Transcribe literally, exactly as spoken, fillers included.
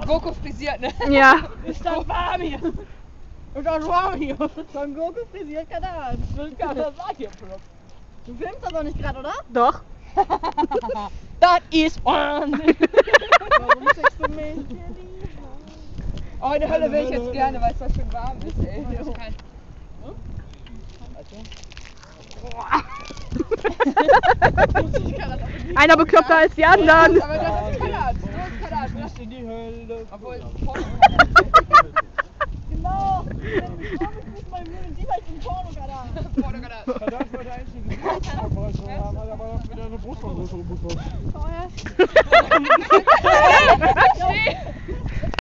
Goku frisiert, ne? Ja. Ist dann warm hier. Und dann warm hier. Von Goku frisiert Kadaj. Das sagt ihr, Flop. Du filmst das doch nicht gerade, oder? Doch. Das ist one. Warum sagst du mich? Oh, in der Hölle will ich jetzt gerne, weil es so schön warm ist, ey. Einer bekloppter als die anderen. Aber das ist Kadaj. Du bist Kadaj, ne? In die Hölle. Obwohl, Genau. Ich muss mal Mühlen, die vielleicht im Porno Kadaj. Porno Kadaj. Kadaj wollte eigentlich eine Gesichtsvergrößerung haben, hat aber noch wieder eine Brustvergrößerung bekommen. Oh ja.